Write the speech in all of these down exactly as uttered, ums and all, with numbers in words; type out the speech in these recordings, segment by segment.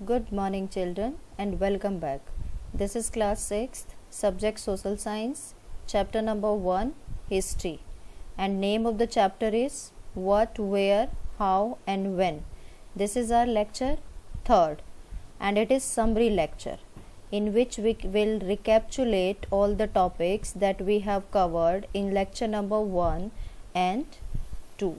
Good morning children and welcome back. This is class sixth, subject social science, chapter number one, history, and name of the chapter is what, where, how and when. This is our lecture third and it is summary lecture in which we will recapitulate all the topics that we have covered in lecture number one and two.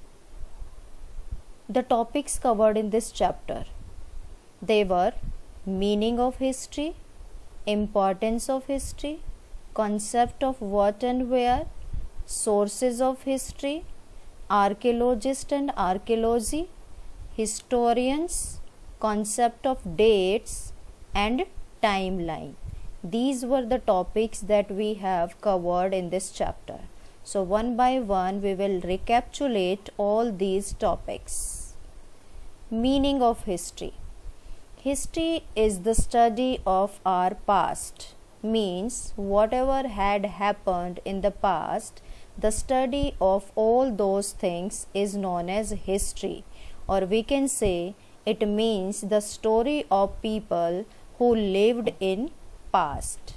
The topics covered in this chapter, they were meaning of history, importance of history, concept of what and where, sources of history, archaeologist and archaeology, historians, concept of dates and timeline. These were the topics that we have covered in this chapter. So one by one we will recapitulate all these topics. Meaning of history. History is the study of our past, means whatever had happened in the past, the study of all those things is known as history, or we can say it means the story of people who lived in past.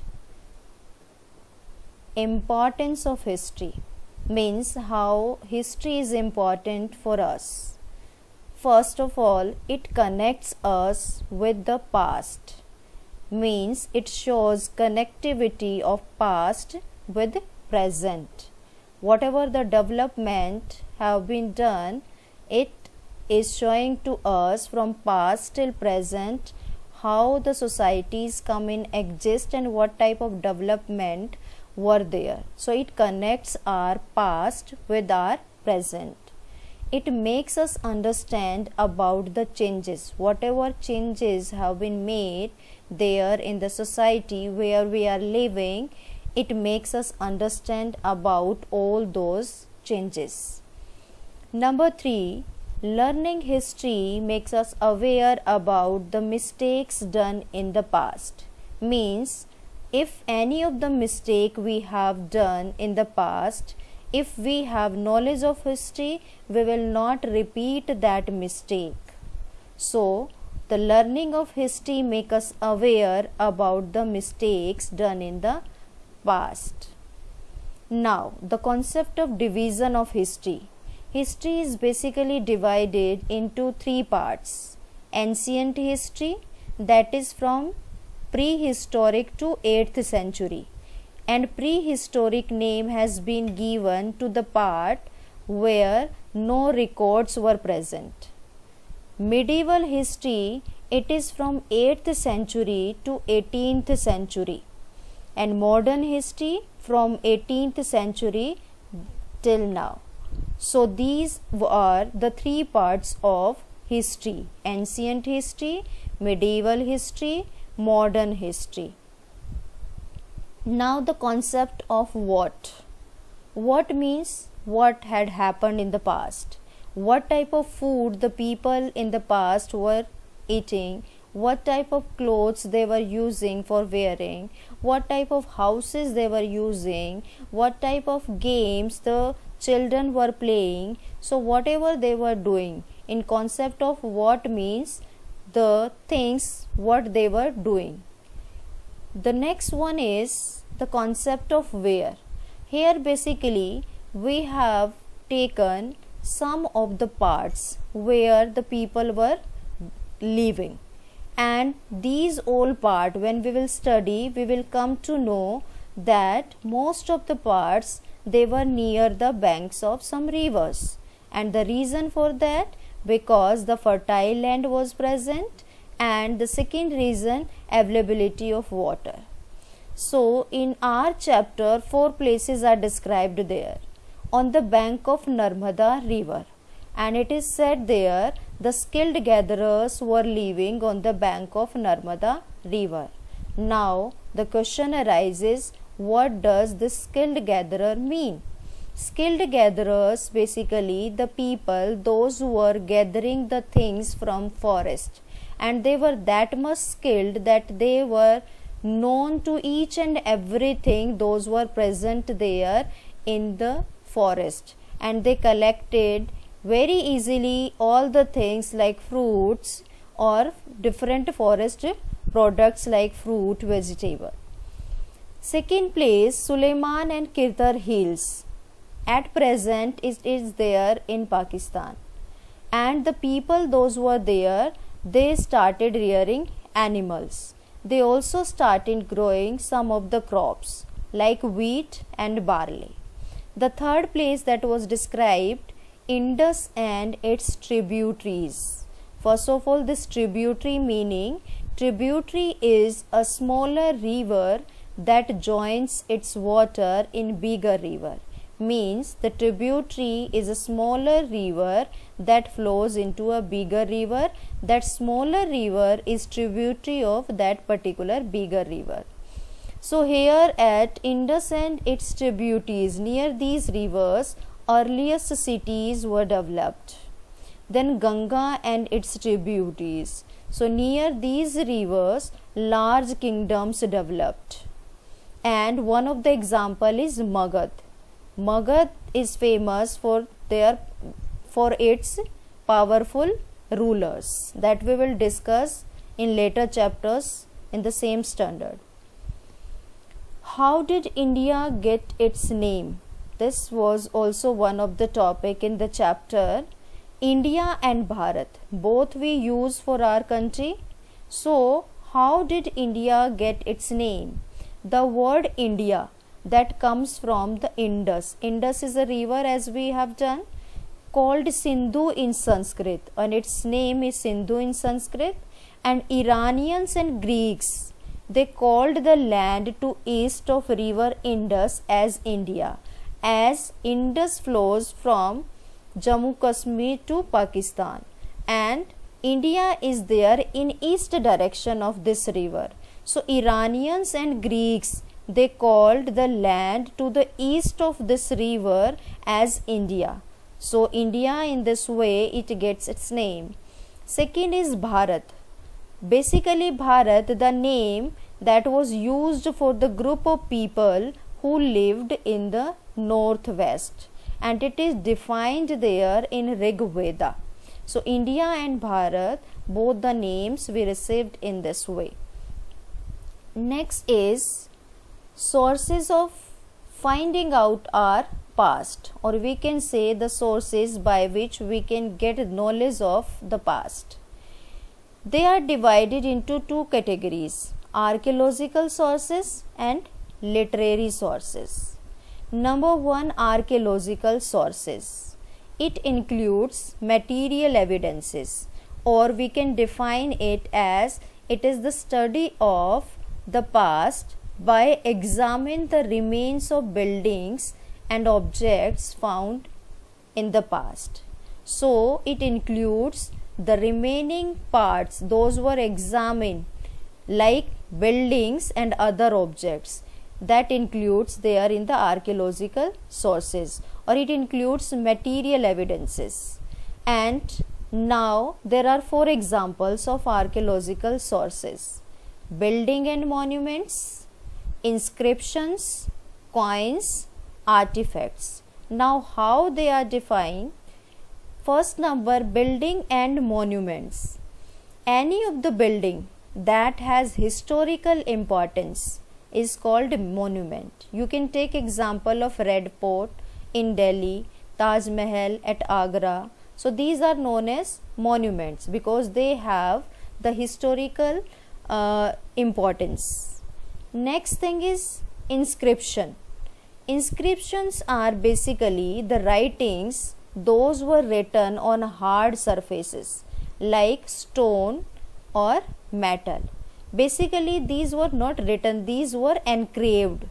Importance of history means how history is important for us. First of all, it connects us with the past, means it shows connectivity of past with present. Whatever the development have been done, it is showing to us from past till present how the societies come in exist and what type of development were there. So it connects our past with our present. It makes us understand about the changes, whatever changes have been made there in the society where we are living. It makes us understand about all those changes. Number three, learning history makes us aware about the mistakes done in the past. Means if any of the mistake we have done in the past, if we have knowledge of history, we will not repeat that mistake. So, the learning of history makes us aware about the mistakes done in the past. Now, the concept of division of history. History is basically divided into three parts. Ancient history, that is from prehistoric to eighth century. And prehistoric name has been given to the part where no records were present. Medieval history, it is from eighth century to eighteenth century, and modern history from eighteenth century till now. So these are the three parts of history: ancient history, medieval history, modern history. Now the concept of what. What means what had happened in the past. What type of food the people in the past were eating. What type of clothes they were using for wearing. What type of houses they were using. What type of games the children were playing. So whatever they were doing. In concept of what means the things what they were doing. The next one is the concept of where. Here basically we have taken some of the parts where the people were living, and these all part when we will study we will come to know that most of the parts they were near the banks of some rivers, and the reason for that because the fertile land was present, and the second reason availability of water. So in our chapter four places are described there. On the bank of Narmada river, and it is said there the skilled gatherers were living on the bank of Narmada river. Now the question arises, what does this skilled gatherer mean? Skilled gatherers basically the people those who were gathering the things from forest, and they were that much skilled that they were known to each and everything those were present there in the forest, and they collected very easily all the things like fruits or different forest products like fruit, vegetable. Second place, Suleiman and Kirtar Hills. At present it is there in Pakistan, and the people those who were there, they started rearing animals. They also started growing some of the crops like wheat and barley. The third place that was described, Indus and its tributaries. First of all, this tributary meaning, tributary is a smaller river that joins its water in bigger river. Means the tributary is a smaller river that flows into a bigger river. That smaller river is tributary of that particular bigger river. So here at Indus and its tributaries, near these rivers, earliest cities were developed. Then Ganga and its tributaries. So near these rivers, large kingdoms developed. And one of the example is Magad. Magad is famous for their for its powerful rulers that we will discuss in later chapters in the same standard. How did India get its name? This was also one of the topic in the chapter. India and Bharat, both we use for our country. So how did India get its name? The word India, that comes from the Indus. Indus is a river, as we have done, called Sindhu in Sanskrit, and its name is Sindhu in Sanskrit. And Iranians and Greeks, they called the land to east of river Indus as India, as Indus flows from Jammu Kashmir to Pakistan, and India is there in east direction of this river. So Iranians and Greeks, they called the land to the east of this river as India. So India, in this way it gets its name. Second is Bharat. Basically Bharat, the name that was used for the group of people who lived in the northwest, and it is defined there in Rig Veda. So India and Bharat, both the names we received in this way. Next is sources of finding out our past, or we can say the sources by which we can get knowledge of the past. They are divided into two categories: archaeological sources and literary sources. Number one, archaeological sources. It includes material evidences, or we can define it as it is the study of the past by examining the remains of buildings and objects found in the past. So it includes the remaining parts, those were examined, like buildings and other objects. That includes there in the archaeological sources, or it includes material evidences. And now there are four examples of archaeological sources: building and monuments, inscriptions, coins, artifacts. Now how they are defined? First number, building and monuments. Any of the building that has historical importance is called monument. You can take example of Red Fort in Delhi, Taj Mahal at Agra. So these are known as monuments because they have the historical uh, importance. Next thing is inscription. Inscriptions are basically the writings, those were written on hard surfaces like stone or metal. Basically these were not written, these were engraved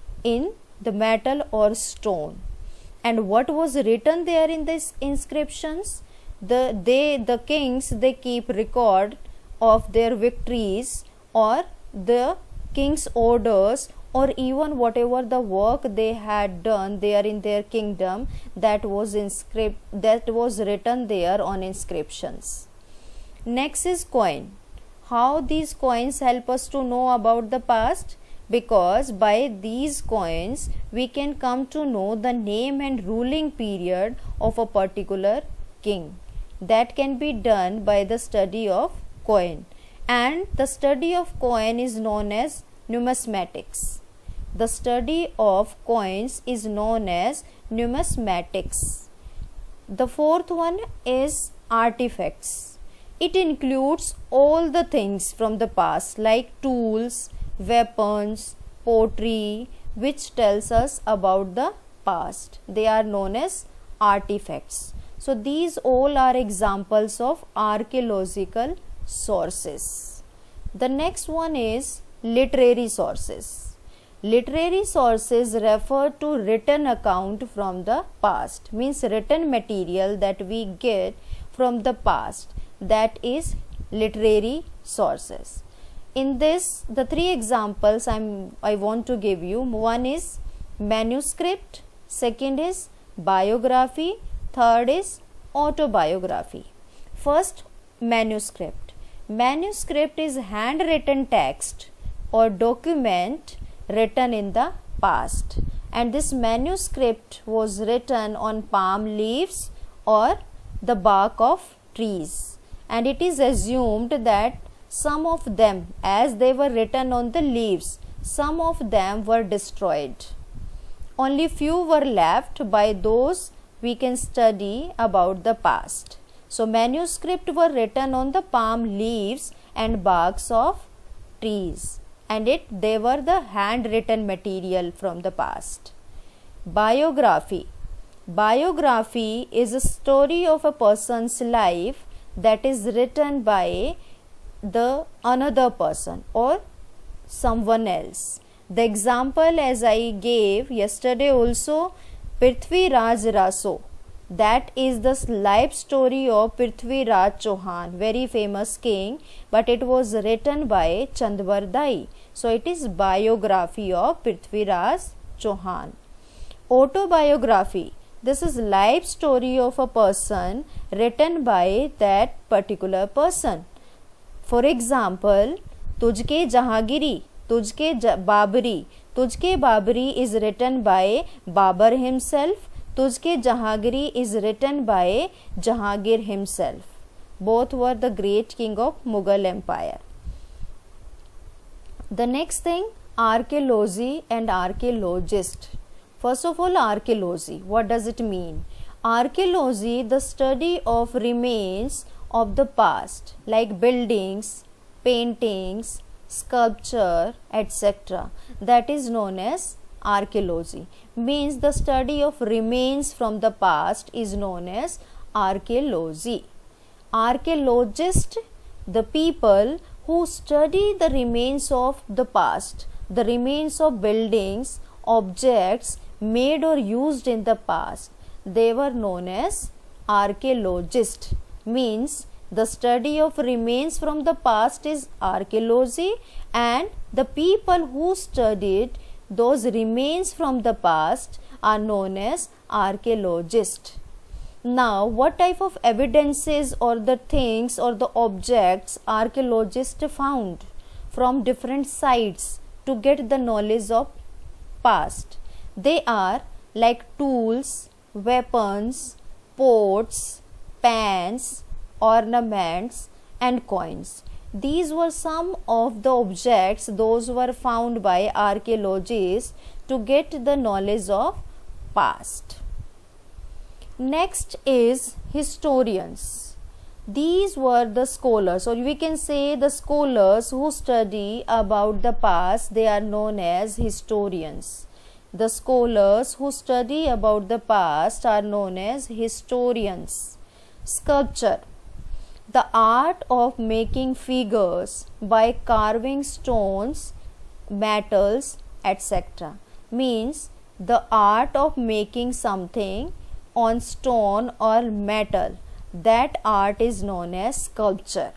in the metal or stone. And what was written there in these inscriptions? The they the kings, they keep record of their victories or the king's orders, or even whatever the work they had done there in their kingdom, that was inscript that was written there on inscriptions. Next is coin. How these coins help us to know about the past? Because by these coins we can come to know the name and ruling period of a particular king. That can be done by the study of coin, and the study of coin is known as numismatics. The study of coins is known as numismatics. The fourth one is artifacts. It includes all the things from the past like tools, weapons, pottery, which tells us about the past. They are known as artifacts. So these all are examples of archaeological sources. The next one is literary sources. Literary sources refer to written account from the past, means written material that we get from the past, that is literary sources. In this, the three examples I'm, I want to give you. One is manuscript, second is biography, third is autobiography. First, manuscript. Manuscript is handwritten text or document written in the past, and this manuscript was written on palm leaves or the bark of trees, and it is assumed that some of them, as they were written on the leaves, some of them were destroyed. Only few were left by those we can study about the past. So manuscript were written on the palm leaves and barks of trees, and it they were the handwritten material from the past. Biography. Biography is a story of a person's life that is written by the another person or someone else. The example as I gave yesterday also, Prithviraj Raso, that is the life story of Prithviraj Chauhan, very famous king, but it was written by Chandbardai. So it is biography of Prithviraj Chauhan. Autobiography. This is life story of a person written by that particular person. For example, Tujhke Jahangiri, Tujhke Babri. Tujhke Babri is written by Babur himself. Tujhke Jahangiri is written by Jahangir himself. Both were the great king of Mughal Empire. The next thing, archaeology and archaeologist. First of all, archaeology. What does it mean? Archaeology, the study of remains of the past, like buildings, paintings, sculpture, et cetera. That is known as archaeology. Means the study of remains from the past is known as archaeology. Archaeologist, the people who study the remains of the past, the remains of buildings, objects made or used in the past, they were known as archaeologist. Means the study of remains from the past is archaeology, and the people who studied those remains from the past are known as archaeologists. Now, what type of evidences or the things or the objects archaeologists found from different sites to get the knowledge of past? They are like tools, weapons, pots, pans, ornaments and coins. These were some of the objects those were found by archaeologists to get the knowledge of past. Next is historians. These were the scholars, or we can say the scholars who study about the past. They are known as historians. The scholars who study about the past are known as historians. Sculpture. The art of making figures by carving stones, metals, et cetera. Means the art of making something on stone or metal. That art is known as sculpture.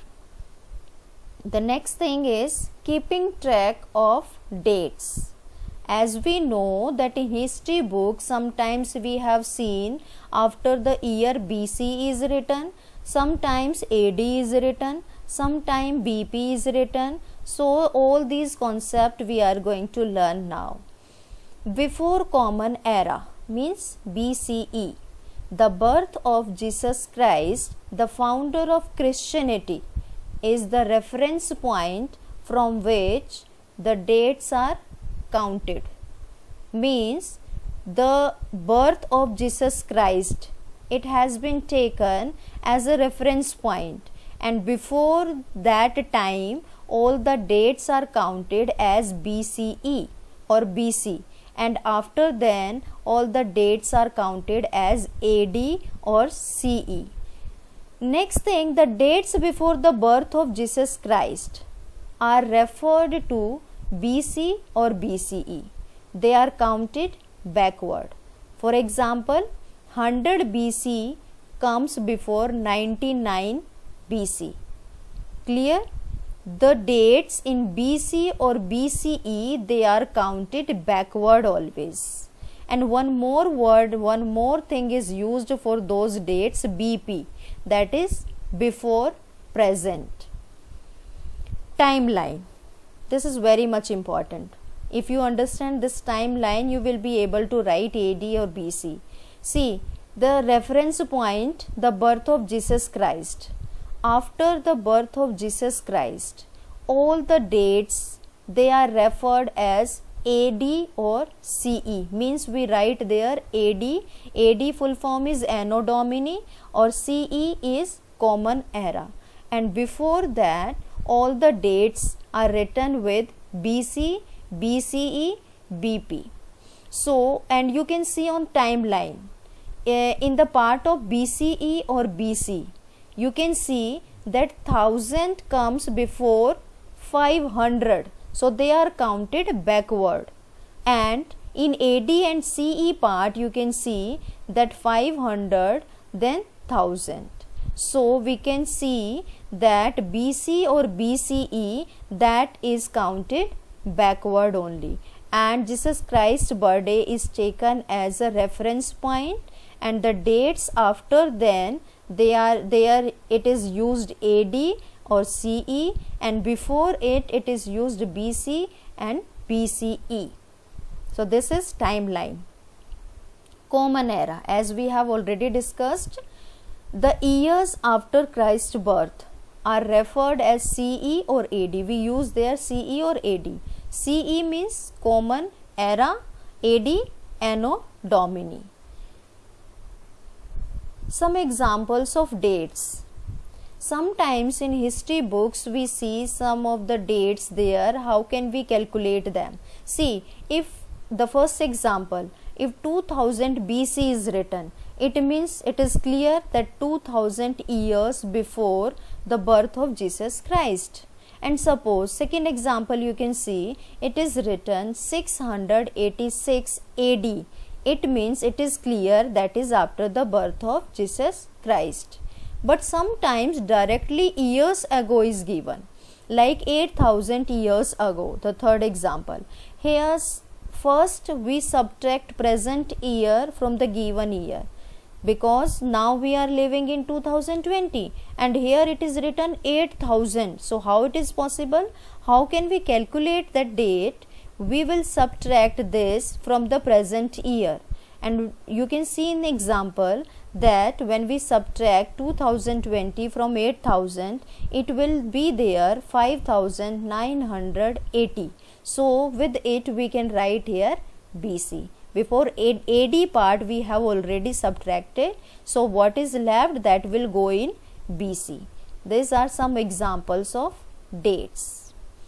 The next thing is keeping track of dates. As we know that in history books sometimes we have seen after the year B C is written, sometimes A D is written, sometimes B P is written. So all these concepts we are going to learn now. Before Common Era means B C E. The birth of Jesus Christ, the founder of Christianity, is the reference point from which the dates are counted. Means the birth of Jesus Christ, it has been taken as a reference point, and before that time all the dates are counted as B C E or B C, and after then all the dates are counted as A D or C E. Next thing, the dates before the birth of Jesus Christ are referred to B C or B C E. They are counted backward. For example, one hundred B C comes before ninety-nine B C. Clear? The dates in B C or B C E, they are counted backward always. And one more word, one more thing is used for those dates, B P, that is before present. Timeline. This is very much important. If you understand this timeline, you will be able to write A D or B C. See, the reference point, the birth of Jesus Christ. After the birth of Jesus Christ, all the dates, they are referred as A D or C E. Means we write there A D. A D full form is Anno Domini, or C E is Common Era. And before that, all the dates are written with B C, B C E, B P. So, and you can see on timeline, uh, in the part of B C E or B C, you can see that thousand comes before five hundred. So, they are counted backward. And in A D and C E part, you can see that five hundred, then one thousand. So, we can see that B C or B C E, that is counted backward only. And Jesus Christ's birthday is taken as a reference point, and the dates after then, they are there, it is used A D or C E, and before it, it is used B C and B C E. So, this is timeline. Common Era, as we have already discussed, the years after Christ's birth are referred as C E or A D. We use there C E or A D. C E means Common Era, A D Anno Domini. Some examples of dates. Sometimes in history books we see some of the dates there. How can we calculate them? See, if the first example, if two thousand B C is written, it means it is clear that two thousand years before the birth of Jesus Christ. And suppose second example, you can see it is written six hundred eighty-six A D. It means it is clear that is after the birth of Jesus Christ. But sometimes directly years ago is given, like eight thousand years ago. The third example, here's first we subtract present year from the given year, because now we are living in two thousand twenty and here it is written eight thousand. So how it is possible? How can we calculate that date? We will subtract this from the present year, and you can see in the example that when we subtract two thousand twenty from eight thousand, it will be there five thousand nine hundred eighty. So with it we can write here B C. Before A D part we have already subtracted, so what is left, that will go in B C. These are some examples of dates.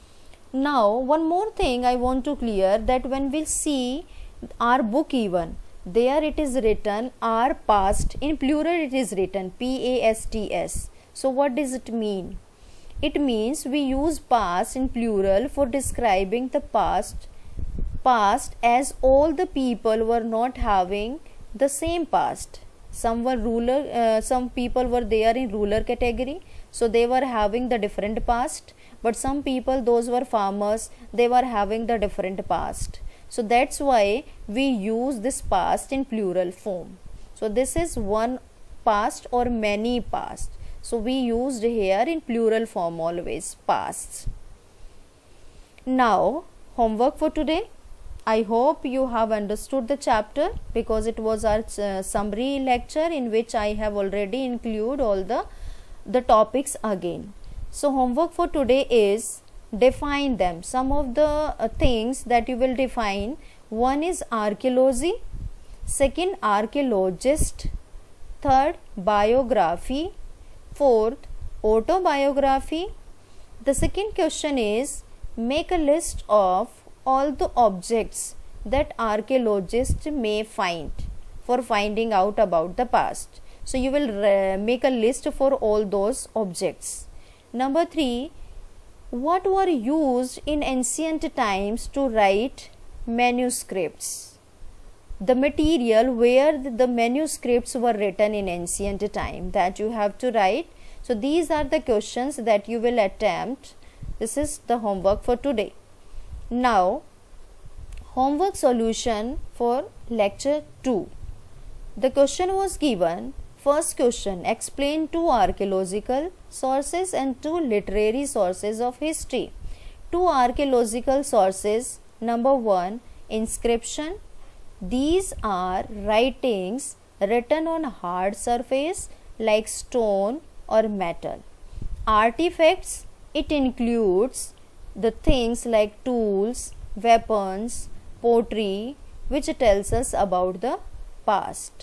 Now one more thing I want to clear, that when we see our book even, there it is written our past, in plural it is written P A S T S. So what does it mean? It means we use past in plural for describing the past past as all the people were not having the same past. Some were ruler, uh, some people were there in ruler category, so they were having the different past, but some people, those were farmers, they were having the different past. So that's why we use this past in plural form. So this is one past or many past. So we used here in plural form always, past. Now homework for today. I hope you have understood the chapter, because it was our uh, summary lecture in which I have already included all the, the topics again. So homework for today is define them. Some of the uh, things that you will define. One is archaeology, second archaeologist, third biography, fourth autobiography. The second question is make a list of all the objects that archaeologists may find for finding out about the past. So you will uh, make a list for all those objects. Number three, what were used in ancient times to write manuscripts? The material where the manuscripts were written in ancient time, that you have to write. So these are the questions that you will attempt. This is the homework for today. Now, homework solution for lecture two. The question was given. First question, explain two archaeological sources and two literary sources of history. Two archaeological sources. Number one, inscription. These are writings written on hard surface like stone or metal. Artifacts, it includes the things like tools, weapons, pottery, which tells us about the past.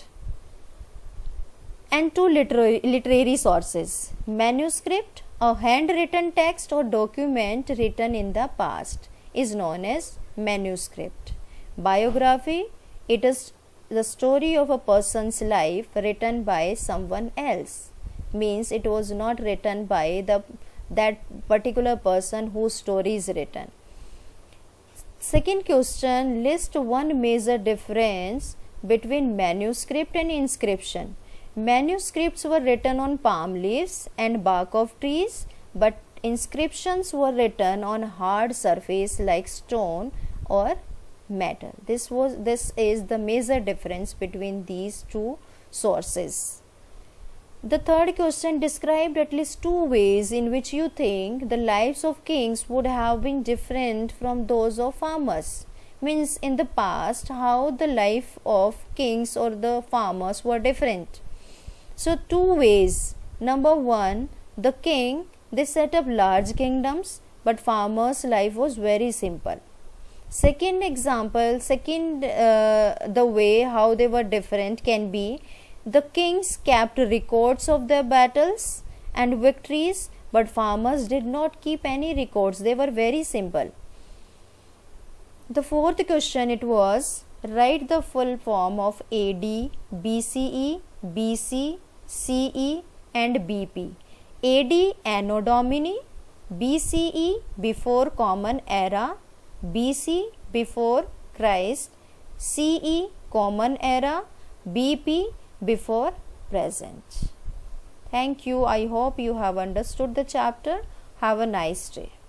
And two literary, literary sources. Manuscript, a handwritten text or document written in the past, is known as manuscript. Biography, it is the story of a person's life written by someone else. Means it was not written by the that particular person whose story is written. Second question, list one major difference between manuscript and inscription. Manuscripts were written on palm leaves and bark of trees, but inscriptions were written on hard surface like stone or metal. This was this is the major difference between these two sources. The third question described at least two ways in which you think the lives of kings would have been different from those of farmers. Means in the past how the life of kings or the farmers were different. So two ways. Number one, the king, they set up large kingdoms, but farmers' life was very simple. Second example, second uh, the way how they were different can be, the kings kept records of their battles and victories, but farmers did not keep any records. They were very simple. The fourth question it was, write the full form of A D, B C E, B C, C E and B P. A D Anno Domini, B C E before Common Era, B C before Christ, C E Common Era, B P before present. Thank you. I hope you have understood the chapter. Have a nice day.